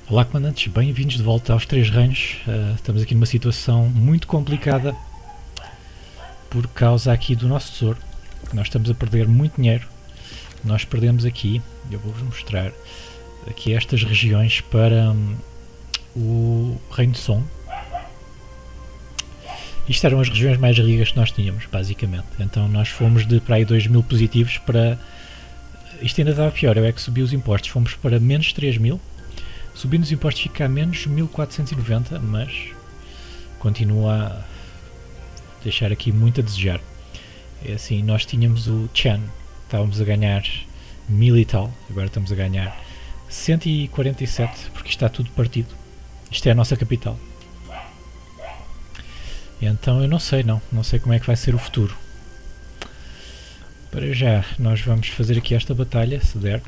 Olá comandantes, bem-vindos de volta aos Três Reinos. Estamos aqui numa situação muito complicada por causa aqui do nosso tesouro. Nós estamos a perder muito dinheiro. Nós perdemos aqui, eu vou-vos mostrar aqui estas regiões para o Reino de Som. Isto eram as regiões mais ricas que nós tínhamos, basicamente. Então nós fomos de para aí 2000 positivos para... Isto ainda estava pior, eu é que subi os impostos, fomos para menos 3000. Subindo os impostos fica a menos 1490, mas continua a deixar aqui muito a desejar. É assim, nós tínhamos o Chen, estávamos a ganhar 1000 e tal, agora estamos a ganhar 147, porque está tudo partido. Isto é a nossa capital. Então eu não sei como é que vai ser o futuro. Para já, nós vamos fazer aqui esta batalha, se der.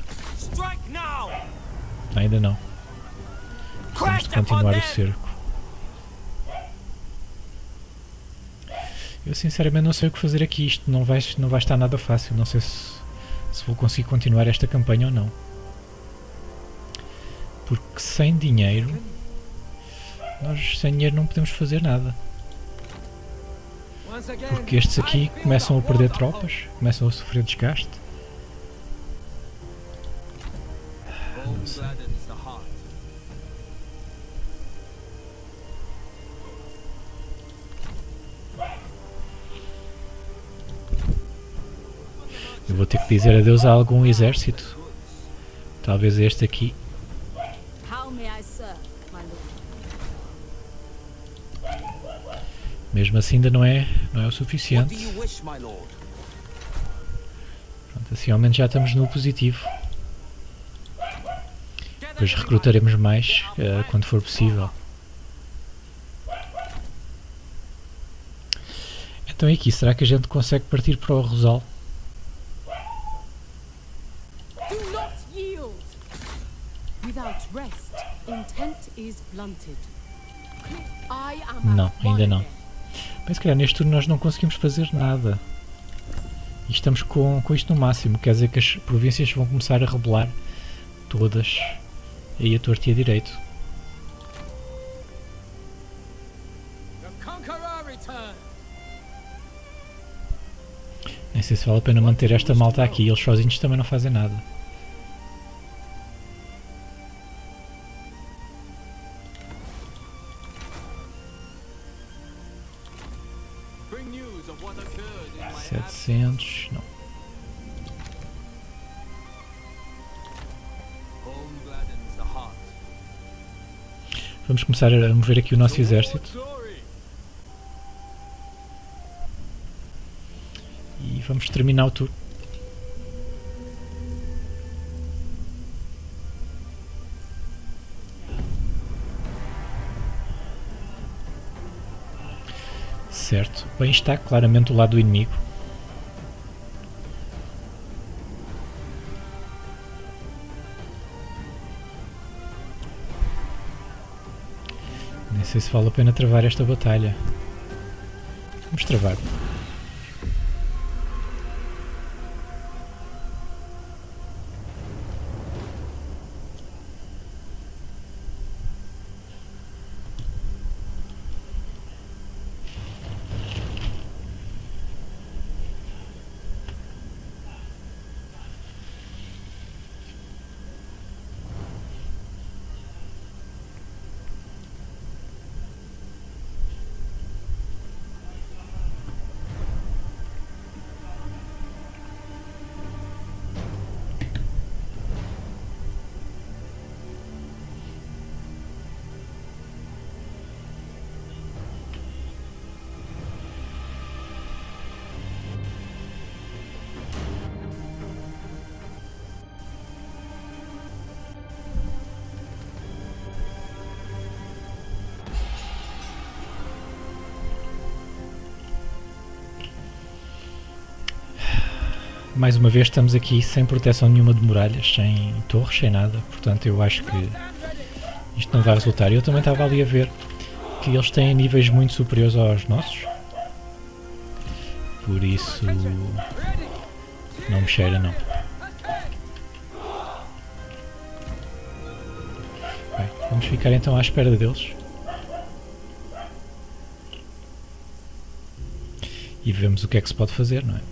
Ainda não. Vamos continuar o cerco. Eu sinceramente não sei o que fazer aqui, isto não vai estar nada fácil, não sei se vou conseguir continuar esta campanha ou não. Porque sem dinheiro, nós sem dinheiro não podemos fazer nada. Porque estes aqui começam a perder tropas, começam a sofrer desgaste. Não sei. Eu vou ter que dizer adeus a algum exército. Talvez este aqui. Mesmo assim ainda não é o suficiente. Pronto, assim ao menos já estamos no positivo. Depois recrutaremos mais quando for possível. Então e aqui, será que a gente consegue partir para o Rosal? Não, ainda não. Mas se calhar neste turno nós não conseguimos fazer nada. E estamos com isto no máximo. Quer dizer que as províncias vão começar a rebelar todas. Aí a torta e a direito. Nem sei se vale a pena manter esta malta aqui. Eles sozinhos também não fazem nada. Não. Vamos começar a mover aqui o nosso exército. E vamos terminar o turno. Certo. Bem, está claramente do lado do inimigo. Nem sei se vale a pena travar esta batalha. Vamos travar. Mais uma vez estamos aqui sem proteção nenhuma de muralhas, sem torres, sem nada, portanto eu acho que isto não vai resultar. Eu também estava ali a ver que eles têm níveis muito superiores aos nossos, por isso não me cheira não. Bem, Vamos ficar então à espera deles. E vemos o que é que se pode fazer, não é?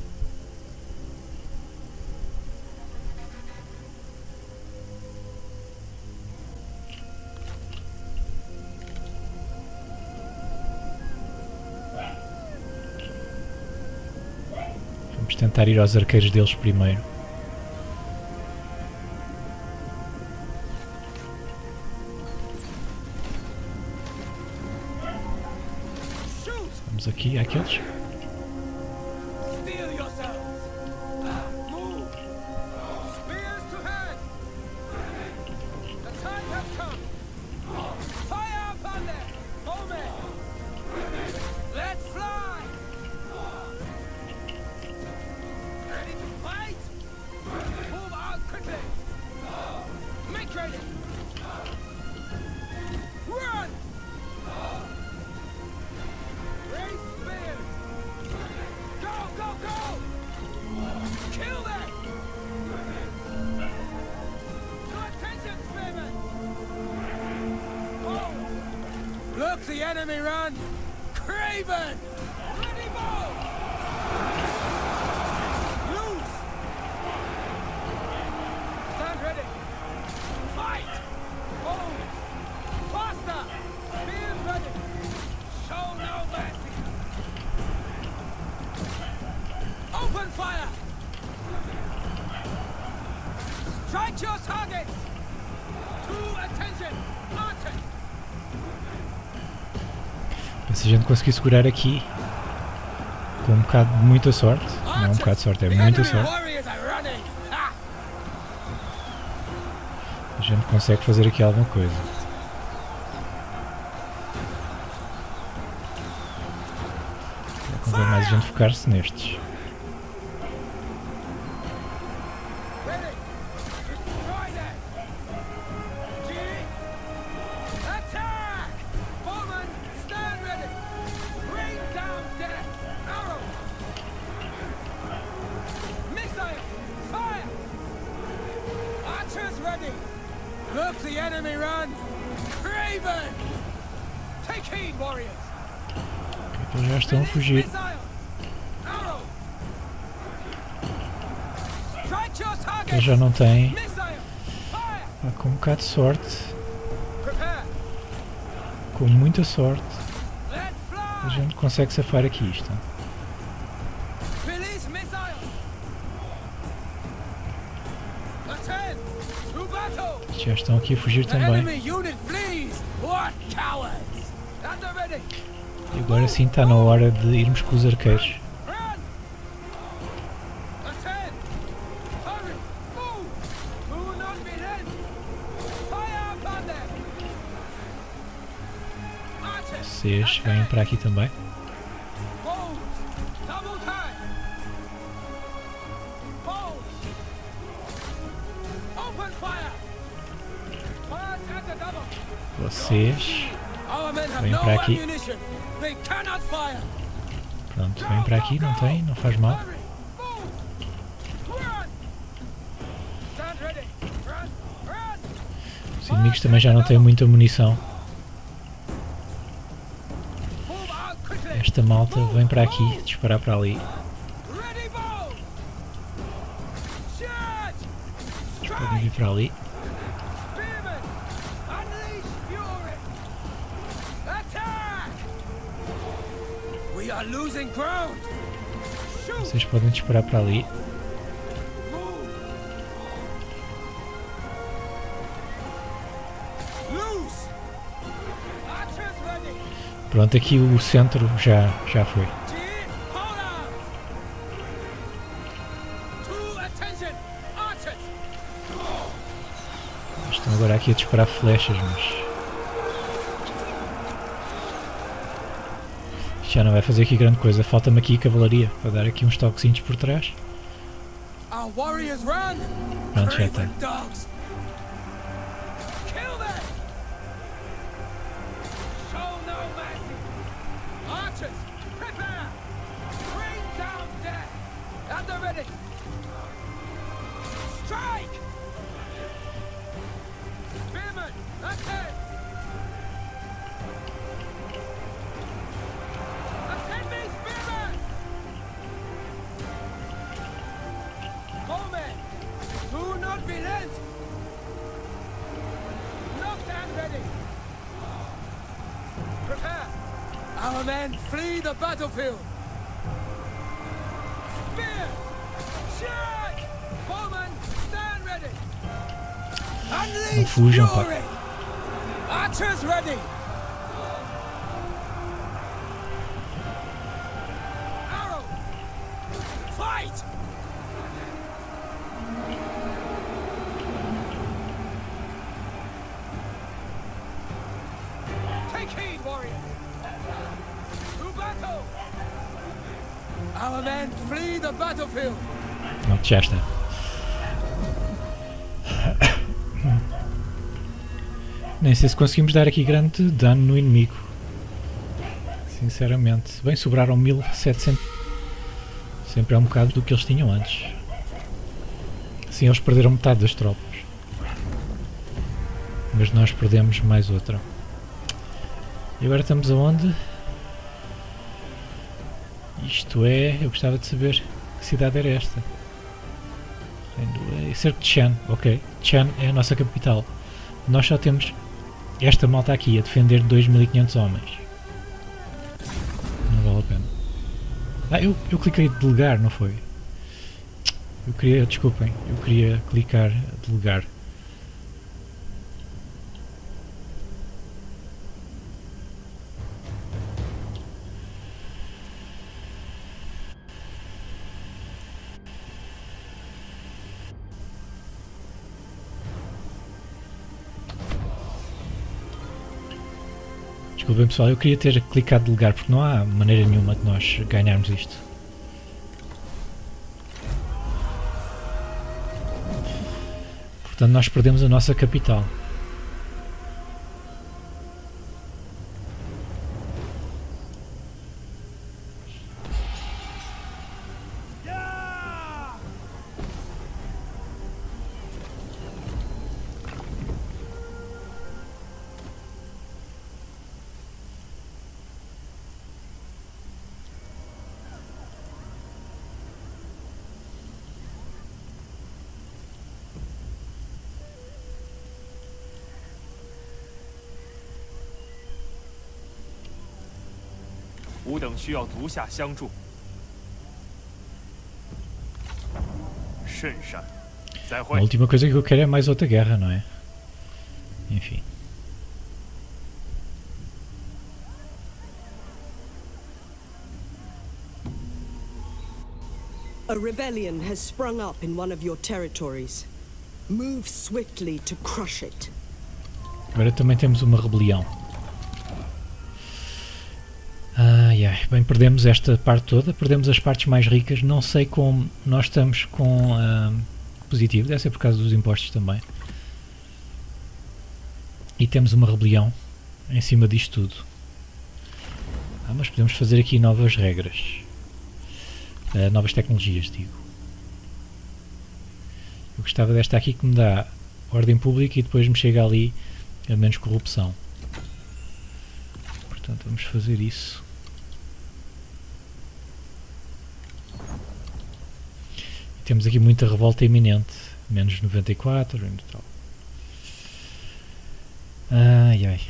Vamos tentar ir aos arqueiros deles primeiro. Vamos aqui àqueles. Look the enemy run! Craven! Ready bow! Loose! Stand ready! Fight! Hold! Faster! Spears ready! Show no mercy! Open fire! Strike your targets! To attention! Archers! Se a gente conseguir segurar aqui com um bocado de muita sorte, não é um bocado de sorte, é muita sorte, a gente consegue fazer aqui alguma coisa. Convém mais a gente focar-se nestes. Look the enemy run! Craven! Take heed, warriors! Eles já estão a fugir. Eles já não têm. Com um bocado de sorte, com muita sorte, a gente consegue safar aqui isto. Já estão aqui a fugir também. E agora sim está na hora de irmos com os arqueiros. Vocês vêm para aqui também. Vocês vêm para aqui. Pronto, vêm para aqui, não tem, não faz mal. Os inimigos também já não têm muita munição. Esta malta vem para aqui, disparar para ali. Eles podem vir para ali. Vocês podem disparar para ali. Pronto, aqui o centro já foi. Estão agora aqui a disparar flechas, mas já não vai fazer aqui grande coisa. Falta-me aqui cavalaria para dar aqui uns toquezinhos por trás. Pronto, já está. Our men flee the battlefield. Spear! Check! Bowman, stand ready. Unleash fujam, pá. fury! Archers ready! Arrow! Fight! Take heed, warrior! To battle! Our men flee the battlefield! Não, já está. Nem sei se conseguimos dar aqui grande dano no inimigo. Sinceramente. Bem, sobraram 1700. Sempre é um bocado do que eles tinham antes. Sim, eles perderam metade das tropas. Mas nós perdemos mais outra. E agora estamos aonde? Isto é... Eu gostava de saber que cidade era esta. Cerco de Chen, ok. Chen é a nossa capital. Nós só temos esta malta aqui a defender 2500 homens. Não vale a pena. Ah, eu cliquei delegar, não foi? Eu queria, desculpem, eu queria clicar delegar. Desculpem pessoal, eu queria ter clicado delegar porque não há maneira nenhuma de nós ganharmos isto. Portanto nós perdemos a nossa capital. A última coisa que eu quero é mais outra guerra, não é? Enfim. A rebellion has sprung up in one of your territories. Move swiftly to crush it. Agora também temos uma rebelião. Ai ai, bem, perdemos esta parte toda, perdemos as partes mais ricas, não sei como nós estamos com positivo, deve ser por causa dos impostos também. E temos uma rebelião em cima disto tudo. Mas podemos fazer aqui novas regras, novas tecnologias, digo. Eu gostava desta aqui que me dá ordem pública e depois me chega ali a menos corrupção. Portanto, vamos fazer isso. E temos aqui muita revolta iminente. Menos 94 e tal. Ai ai.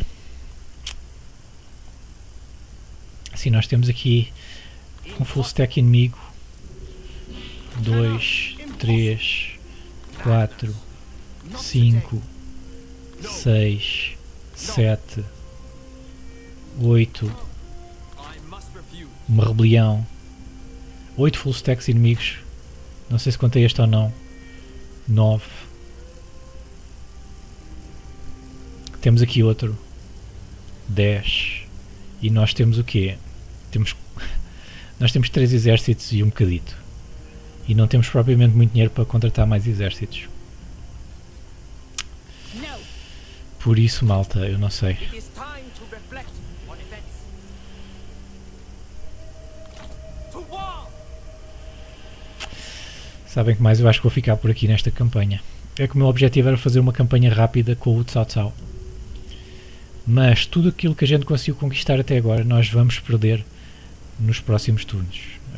Assim, nós temos aqui um full stack inimigo. 2, 3, 4, 5, 6, 7, 8, uma rebelião, 8 full stacks inimigos, não sei se contei este ou não, 9, temos aqui outro, 10, e nós temos o quê? Nós temos 3 exércitos e um bocadito, e não temos propriamente muito dinheiro para contratar mais exércitos. Por isso, malta, eu não sei. Sabem que mais? Eu acho que vou ficar por aqui nesta campanha. É que o meu objetivo era fazer uma campanha rápida com o Cao Cao. Mas tudo aquilo que a gente conseguiu conquistar até agora, nós vamos perder nos próximos turnos.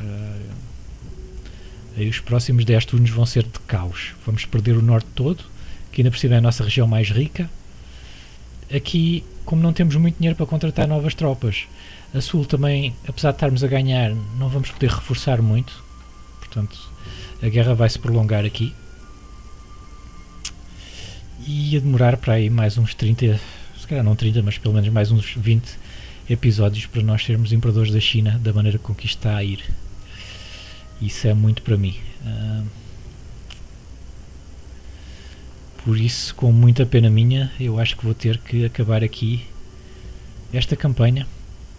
Aí os próximos 10 turnos vão ser de caos. Vamos perder o norte todo, que ainda por cima é a nossa região mais rica. aqui, como não temos muito dinheiro para contratar novas tropas, a Sul também, apesar de estarmos a ganhar, não vamos poder reforçar muito, portanto a guerra vai se prolongar aqui e ia demorar para aí mais uns 30, se calhar não 30, mas pelo menos mais uns 20 episódios para nós sermos imperadores da China da maneira com que isto está a ir. Isso é muito para mim. Por isso, com muita pena minha, eu acho que vou ter que acabar aqui esta campanha.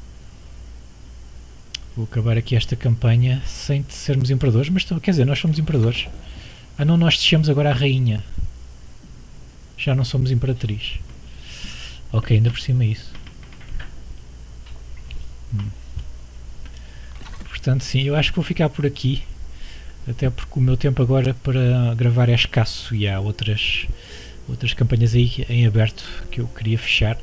Vou acabar aqui esta campanha sem sermos imperadores, mas quer dizer, nós somos imperadores. Ah não, nós descemos agora a rainha. Já não somos imperatriz. Ok, ainda por cima é isso. Portanto, sim, eu acho que vou ficar por aqui. Até porque o meu tempo agora para gravar é escasso e há outras campanhas aí em aberto que eu queria fechar.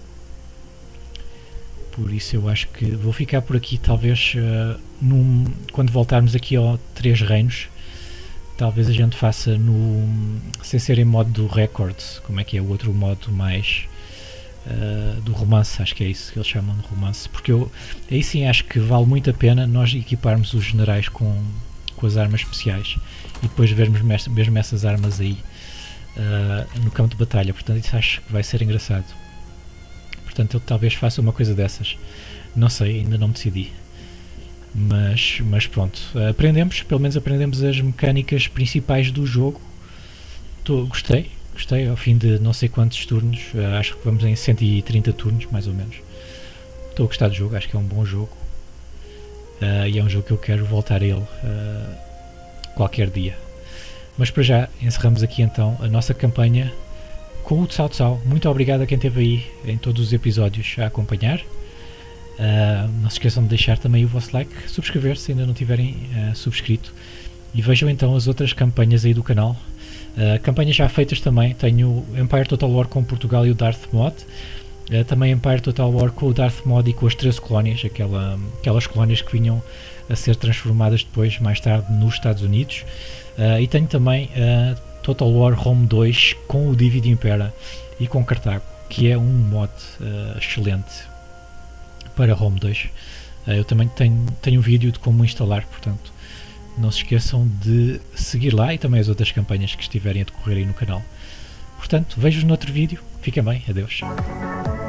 Por isso eu acho que vou ficar por aqui, talvez quando voltarmos aqui ao 3 Reinos, talvez a gente faça sem ser em modo do Record, como é que é o outro modo mais do romance, acho que é isso que eles chamam de romance, porque aí sim acho que vale muito a pena nós equiparmos os generais com as armas especiais e depois vermos mesmo essas armas aí no campo de batalha, portanto isso acho que vai ser engraçado. Portanto eu talvez faça uma coisa dessas, não sei, ainda não me decidi, mas pronto, pelo menos aprendemos as mecânicas principais do jogo. Gostei ao fim de não sei quantos turnos, acho que vamos em 130 turnos mais ou menos. Estou a gostar do jogo, acho que é um bom jogo. E é um jogo que eu quero voltar a ele qualquer dia. Mas para já encerramos aqui então a nossa campanha com o Cao Cao. Muito obrigado a quem esteve aí em todos os episódios a acompanhar. Não se esqueçam de deixar também o vosso like, subscrever se ainda não tiverem subscrito, e vejam então as outras campanhas aí do canal. Campanhas já feitas também, tenho o Empire Total War com Portugal e o Darth Mod. Também Empire Total War com o Darth Mod e com as 13 colónias, aquelas colónias que vinham a ser transformadas depois, mais tarde, nos Estados Unidos. E tenho também Total War Rome 2 com o Divide Impera e com Cartago, que é um mod excelente para Rome 2. Eu também tenho um vídeo de como instalar, portanto não se esqueçam de seguir lá e também as outras campanhas que estiverem a decorrer aí no canal. Portanto, vejo-vos no outro vídeo. Fiquem bem, adeus.